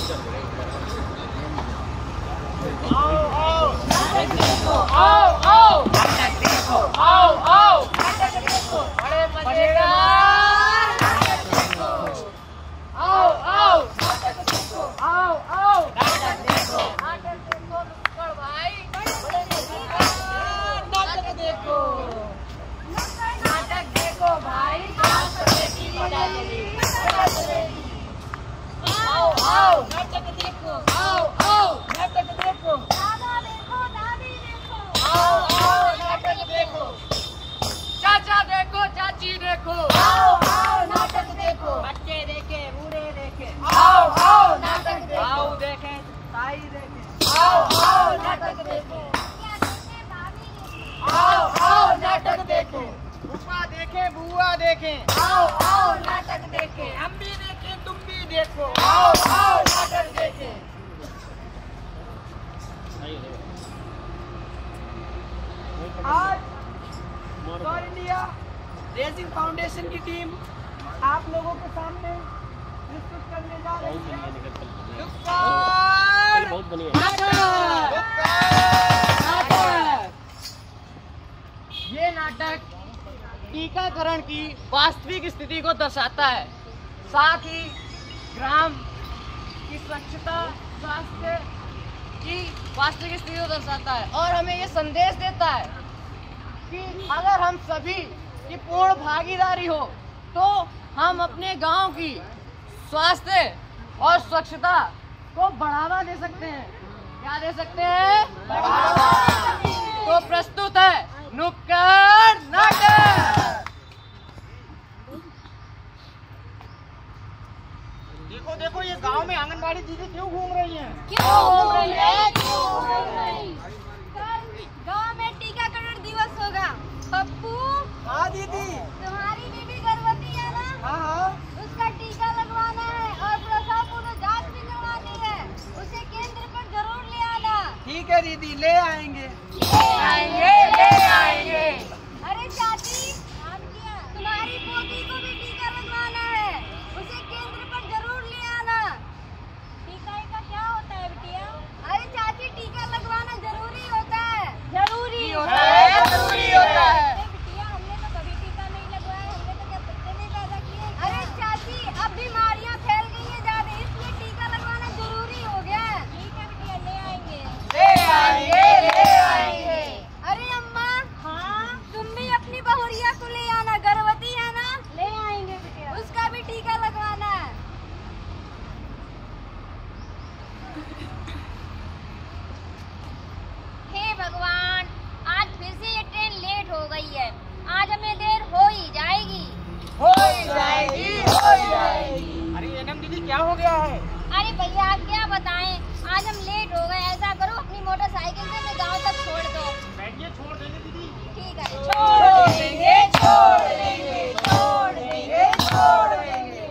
आओ आओ नाटक देखो, आओ आओ नाटक देखो, आओ आओ नाटक देखो, बड़े मजेदार नाटक देखो, आओ आओ नाटक देखो, आओ आओ नाटक देखो, नाटक देखो नुक्कड़ भाई, बड़े मजेदार नाटक देखो, नाटक देखो भाई, की मजा चलेगी। आओ आओ नाटक देखो, आओ आओ नाटक देखो, दादा देखो, दादी देखो, आओ आओ नाटक देखो, चाचा देखो, चाची देखो, आओ आओ नाटक देखो, बच्चे देखे, बूढ़े देखे, आओ आओ नाटक देखो, आओ देखें, ताई देखें, आओ आओ नाटक देखो, आओ आओ नाटक देखो, फूफा देखे, बुआ देखें, आओ आओ नाटक देखें, हम भी देखें, तुम भी देखो, आओ आओ नाटक देखें। आज फॉर इंडिया रेसिंग फाउंडेशन की टीम आप लोगों के सामने प्रस्तुत करने जा रही है ये नाटक टीकाकरण की वास्तविक स्थिति को दर्शाता है, साथ ही ग्राम की स्वच्छता, स्वास्थ्य की वास्तविक स्थिति को दर्शाता है और हमें ये संदेश देता है कि अगर हम सभी की पूर्ण भागीदारी हो तो हम अपने गांव की स्वास्थ्य और स्वच्छता को बढ़ावा दे सकते हैं। क्या दे सकते हैं? बढ़ावा। तो प्रस्तुत है नुक्कड़ नाटक। देखो देखो ये गांव में आंगनबाड़ी दीदी क्यों घूम रही हैं? क्यों घूम रही है? गांव में टीकाकरण दिवस होगा। पप्पू। हाँ दीदी। तुम्हारी बीबी गर्भवती है ना? हाँ हाँ। उसका टीका लगवाना है और प्रसवपूर्व जांच भी करवानी है। उसे केंद्र पर जरूर ले आना। ठीक है दीदी, ले आएंगे। ले आएंगे, ले आएंगे। अरे चाची, तुम्हारी पोती को भी टीका लगवाना है। उसे केंद्र पर जरूर ले आना। टीका का क्या होता है बिटिया? अरे चाची, टीका लगवाना जरूरी होता है। जरूरी होता है, जरूरी होता है। बिटिया, हमने तो कभी टीका नहीं लगवाया, हमने तो क्या बच्चे नहीं पैदा किए। अरे चाची, अब बीमारियां फैल गई है ज्यादा, इसलिए टीका लगवाना जरूरी हो गया है। ठीक है बिटिया, ले आएंगे, ले आएंगे, ले आएंगे। अरे अम्मा, हाँ, तुम भी अपनी बहुरिया को ले आना, गर्भवती है ना? ले आएंगे बिटिया, उसका भी टीका लगवाना है। हे भगवान, आज फिर से ये ट्रेन लेट हो गई है। आज हमें देर हो ही जाएगी। हो ही जाएगी, हो ही जाएगी। अरे एनम दीदी, क्या हो गया है? अरे भैया, आप क्या बताएं, आज हम लेट हो गए। ऐसा करो, अपनी मोटरसाइकिल से हमें गांव तक छोड़ दो। बैठिए, छोड़ देंगे दीदी। ठीक है, छोड़ देंगे, छोड़ देंगे, छोड़ देंगे, छोड़ देंगे।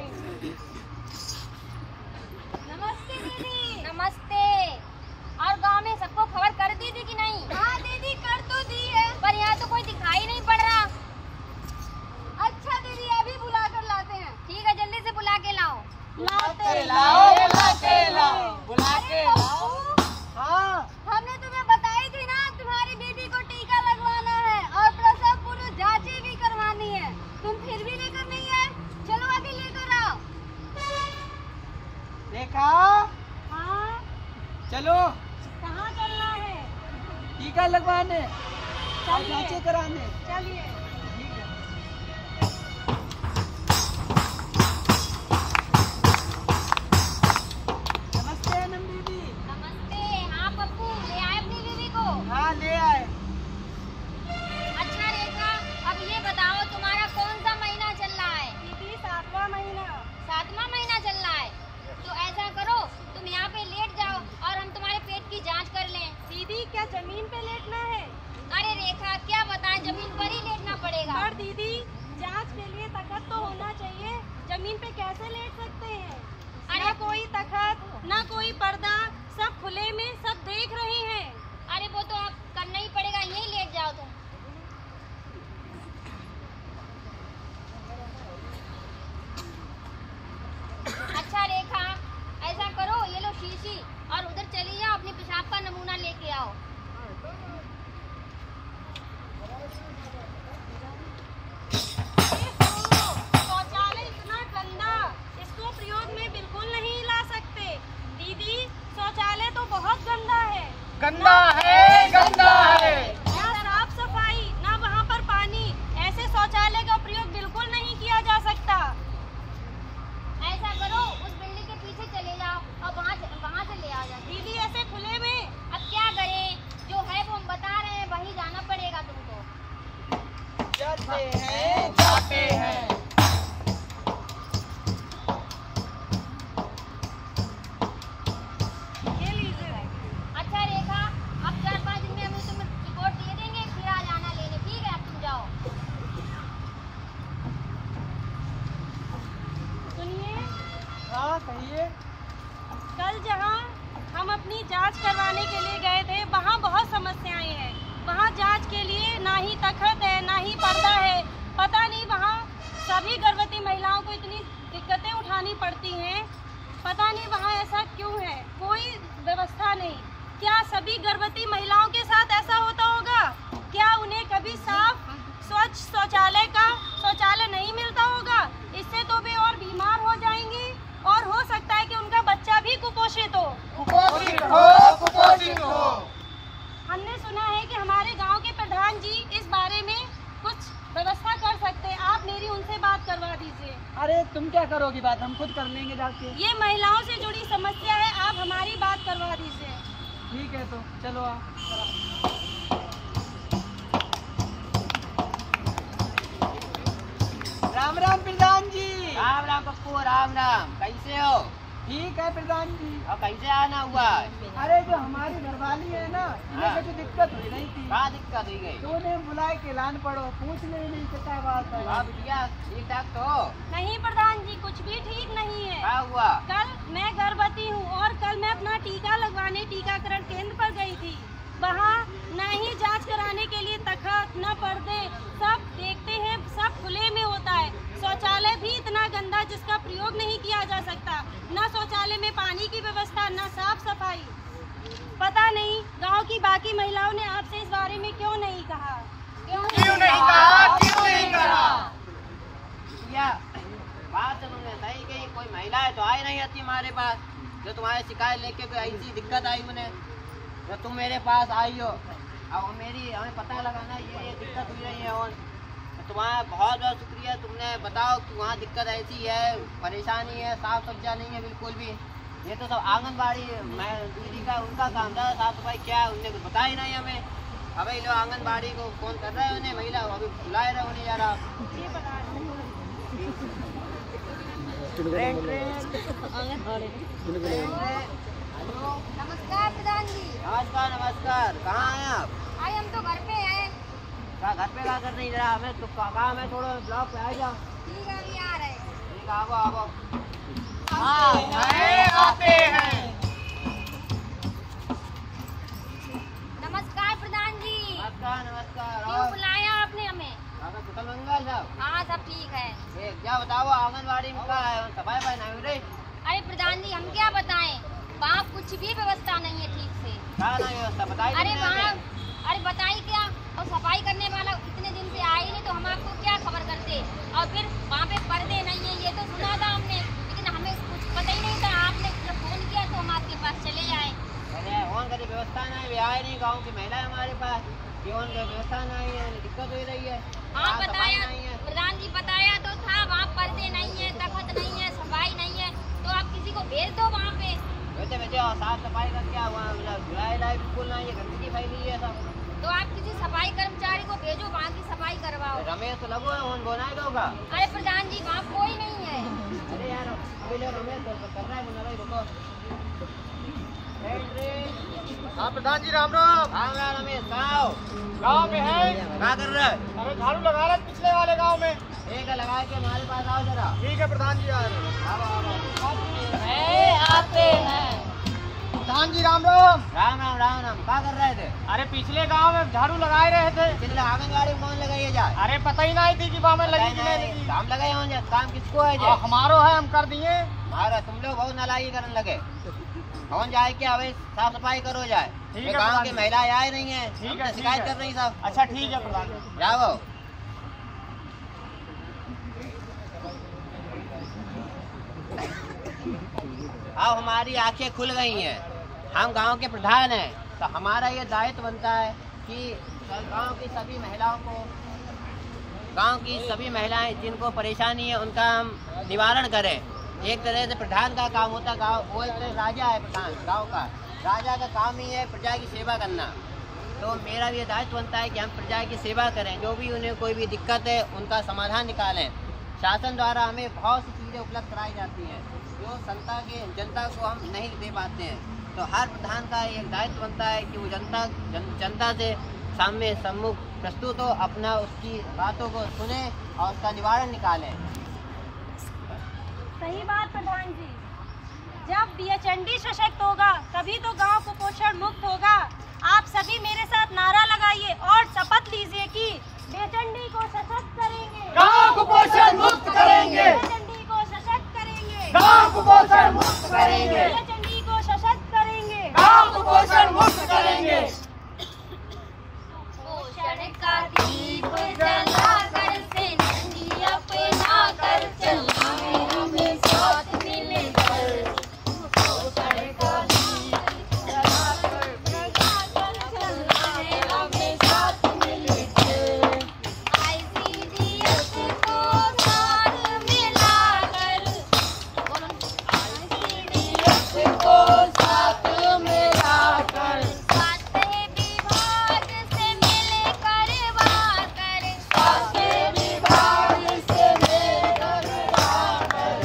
नमस्ते दीदी। नमस्ते। और गांव में सबको खबर कर दी थी कि नहीं? हाँ दीदी, कर तो दी है, पर यहाँ तो कोई दिखाई नहीं पड़ रहा। अच्छा दीदी, अभी बुला कर लाते हैं। ठीक है, जल्दी से बुला के लाओ। लाते लाओ, बुलाते लाओ, बुलाते लाओ। हाँ, हमने तुम्हें बताई थी ना, तुम्हारी बेटी को टीका लगवाना है और प्रसव पूर्व जांचें भी करवानी है। तुम फिर भी लेकर नहीं आए, चलो आगे लेकर आओ। देखा? हाँ, चलो कहाँ चलना है? टीका लगवाने और जांचें कराने। चलिए। नमस्ते अनम दीदी। नमस्ते। हाँ पप्पू, ले आए अपनी बीवी को? हाँ, ले आए। अच्छा रेखा, अब ये बताओ, तुम्हारा कौन सा महीना चल रहा है? दीदी, 7वां महीना। 7वां महीना चल रहा है? तो ऐसा करो, तुम यहाँ पे लेट जाओ और हम तुम्हारे पेट की जांच कर लें। दीदी, क्या जमीन पे लेटना है? अरे रेखा, क्या बताएं, जमीन पर ही लेटना गंदा है, गंदा है। ना साफ सफाई, ना वहाँ पर पानी। ऐसे शौचालय का प्रयोग बिल्कुल नहीं किया जा सकता। ऐसा करो, उस बिल्डिंग के पीछे चले जाओ और वहाँ से ले आ जाओ। दीदी ऐसे खुले में अब क्या करें, जो है वो हम बता रहे हैं, वहीं जाना पड़ेगा तुमको। जाते हैं, जाते हैं। ये लीजिए। अच्छा रेखा, अब 4-5 दिन में हम तुम्हें रिपोर्ट दे देंगे, फिर आ जाना लेने। ठीक है, अब तुम जाओ। सुनिए, हाँ कहिए। कल जहाँ हम अपनी जांच करवाने के लिए गए थे, वहाँ बहुत समस्याएं हैं। वहाँ जांच के लिए ना ही तखत है, ना ही पर्दा है। पता नहीं वहाँ सभी गर्भवती महिलाओं को इतनी दिक्कतें उठानी पड़ती हैं। पता नहीं वहाँ ऐसा क्यों है, कोई व्यवस्था नहीं। क्या सभी गर्भवती महिलाओं के साथ ऐसा होता होगा? क्या उन्हें कभी साफ स्वच्छ शौचालय नहीं मिलता होगा? इससे तो वे और बीमार हो जाएंगी और हो सकता है कि उनका बच्चा भी कुपोषित हो। कुपोषित हो, कुपोषित हो। हमने सुना है कि हमारे गांव के प्रधान जी इस बारे में कुछ व्यवस्था कर सकते हैं। आप मेरी उनसे बात करवा दीजिए। अरे तुम क्या करोगी बात, हम खुद कर लेंगे जाके। ये महिलाओं से जुड़ी समस्या है, आप हमारी बात करवा दीजिए। ठीक है तो चलो आ। राम राम प्रधान जी। राम राम पप्पू, राम राम। कैसे हो? ठीक है प्रधान जी। और कैसे आना हुआ? अरे जो हमारी घरवाली है ना, इन्हें कुछ दिक्कत हो रही थी, क्या दिक्कत हुई गई? तो उन्हें बुलाए के लान पड़ो, पूछ ले नहीं क्या बात है। हाँ बिटिया, ठीक ठाक तो हो? नहीं प्रधान जी, कुछ भी ठीक नहीं है। क्या हुआ? कल मैं गर्भवती हूँ और कल मैं अपना टीका लगवाने टीकाकरण केंद्र पर गई थी। वहाँ न ही जांच कराने के लिए तखत, न पर्दे, सब देखते हैं सब खुले में होता है। शौचालय भी इतना गंदा जिसका प्रयोग नहीं किया जा सकता। न शौचालय में पानी की व्यवस्था, न साफ सफाई। पता नहीं गांव की बाकी महिलाओं ने आपसे इस बारे में क्यों नहीं कहा? क्यों नहीं कहा, क्यों नहीं कहा? बिटिया, बात तो तुमने सही कही। कोई महिला है तो आई नहीं आती हमारे पास, जो तुम्हारी शिकायत लेके कोई ऐसी दिक्कत आई उन्हें, जो तुम मेरे पास आई हो। अब हमें पता लगाना ये दिक्कत हुई रही है। और तुम्हारा बहुत बहुत शुक्रिया, तुमने बताओ कि वहाँ दिक्कत ऐसी है, परेशानी है, साफ सुथरा नहीं है बिल्कुल भी। ये तो सब आंगनबाड़ी मैं दीदी का उनका काम था, साफ सफाई क्या है उन्हें कुछ पता ही नहीं हमें। अभी लोग आंगनबाड़ी को फोन कर रहे हैं उन्हें, महिला अभी बुलाए रहे उन्हें यार। नमस्कार प्रधान जी। नमस्कार नमस्कार। कहाँ हैं आप? आज हम तो घर पे हैं। क्या घर पे क्या कर रही जरा हमें तो काम है, थोड़ा ब्लॉक पे आ जाओ। ठीक है, अभी आ रहे हैं। ठीक है, आओ आओ। आते हैं। नमस्कार प्रधान जी। नमस्कार नमस्कार। क्यों और बुलाया आपने हमें? आपका कुशल मंगल सब? हाँ सब ठीक है। क्या बताओ आंगनबाड़ी में क्या है, सफाई वफाई नहीं हो रही? अरे प्रधान जी, हम क्या बताएं, वहाँ कुछ भी व्यवस्था नहीं है ठीक से। क्या नहीं व्यवस्था बताई? अरे वहाँ, अरे बताई क्या, और सफाई करने वाला इतने दिन से आए नहीं तो हम आपको क्या खबर करते। और फिर वहाँ पे पर्दे नहीं है, ये तो सुना था हमने, लेकिन हमें कुछ पता ही नहीं था। आपने जब फोन किया तो हम आपके पास चले आए। अरे फोन करके व्यवस्था नहीं, वे आए नहीं, गाँव की महिला है हमारे पास, जीवन की व्यवस्था नहीं है, दिक्कत हो रही है। हाँ सफाई बताया नहीं है। प्रधान जी, बताया तो था, वहाँ पर्दे नहीं है, तखत नहीं है, सफाई नहीं है, तो आप किसी को भेज दो वहाँ पे। वैसे वैसे साफ सफाई का क्या हुआ, धुलाई बिल्कुल नहीं है, गंदगी फैली है सब। तो आप किसी सफाई कर्मचारी को भेजो, वहाँ की सफाई करवाओ। रमेश तो लगो है, फोन बनाएगा होगा। अरे प्रधान जी, वहाँ कोई नहीं है। अरे यार अभी लोग रमेश तो कर रहा है, बोला भाई रुको। हाँ प्रधान जी राम राम। राम राम रमेश, कहाँ हो? गाँव में है। क्या कर रहे हैं? अरे झाड़ू लगा रहे पिछले वाले गाँव में। एक लगा के हमारे पास आओ जरा। ठीक है प्रधान जी आ रहे हैं। आओ। आते हैं। प्रधान जी राम राम। राम राम राम राम। क्या कर रहे थे? अरे पिछले गांव में झाड़ू लगाए रहे थे। पिछले आंगनबाड़ी में कौन लगाइए जाए? अरे पता ही नहीं थी कि वहाँ में लगी कि नहीं लगी। काम लगाए होंगे, काम किसको है जे? हमारो है, हम कर दिए। हमारा तुम लोग बहुत नालायकी करने लगे। कौन जाए क्या अभी साफ सफाई करो जाए। ठीक ये है गाँव प्रधान की जी। महिलाएं आए नहीं है, ठीक हमसे है, शिकायत ठीक है। कर रही सब। अच्छा ठीक है प्रधान जी। जाओ। अब हमारी आंखें खुल गई हैं। हम गांव के प्रधान हैं, तो हमारा ये दायित्व बनता है कि गांव की सभी महिलाओं को, गांव की सभी महिलाएं जिनको परेशानी है उनका हम निवारण करें। एक तरह से प्रधान का काम होता है, गाँव वो एक तरह राजा है, प्रधान गाँव का राजा का काम ही है प्रजा की सेवा करना। तो मेरा भी दायित्व बनता है कि हम प्रजा की सेवा करें, जो भी उन्हें कोई भी दिक्कत है उनका समाधान निकालें। शासन द्वारा हमें बहुत सी चीज़ें उपलब्ध कराई जाती हैं जो जनता को हम नहीं दे पाते हैं। तो हर प्रधान का एक दायित्व बनता है कि वो जनता से सामने सम्मुख प्रस्तुत हो, अपना उसकी बातों को सुने और उसका निवारण निकालें। सही बात प्रधान जी। जब बीएचएनडी सशक्त होगा तभी तो गांव कुपोषण मुक्त होगा। आप सभी मेरे साथ नारा लगाइए और शपथ लीजिए कि बीएचएनडी को सशक्त करेंगे, गांव कुपोषण मुक्त करेंगे, बीएचएनडी को सशक्त करेंगे, गांव कुपोषण मुक्त करेंगे, बीएचएनडी को सशक्त करेंगे, गांव कुपोषण मुक्त करेंगे। पोषण का दीप जलाकर से नदी अपना कर चलावे हमें साथ मिलकर। पोषण का दीप जलाकर चलावे हमें साथ मिलकर। ICDS को साथ मिलाकर, ICDS को साथ मिलाकर, स्वास्थ्य विभाग से मिलकर वाकर, स्वास्थ्य विभाग से मिलकर वाकर,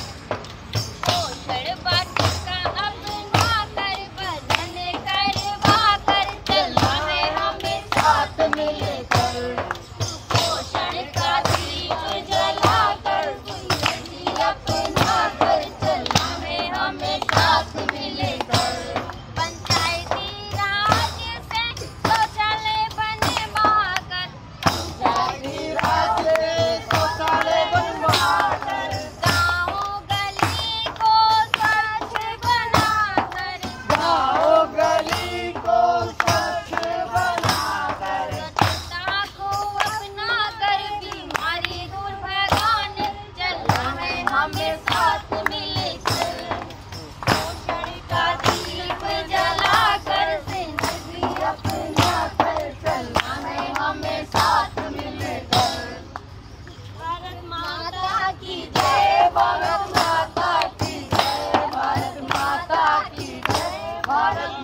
पोषण वाटिका अपना कर बदन करवा कर चलावे हमें साथ मिलकर। पोषण का दीप जलाकर नदी अपना कर चलावे हमें साथ मिलकर। पंचायती राज से शौचालय बनवाकर, पंचायती राज से शौचालय बनवाकर, गाँव गली को स्वच्छ बनाकर, गाँव गली को स्वच्छ बनाकर, स्वच्छता को अपना कर बीमारी दूर भगाने चलावे हमें साथ मिलकर। पोषण का दीप जलाकर जिंदगी अपना कर चलावे हमें साथ मिलकर। भारत माता की जय, भारत माता की जय, भारत माता की जय, भारत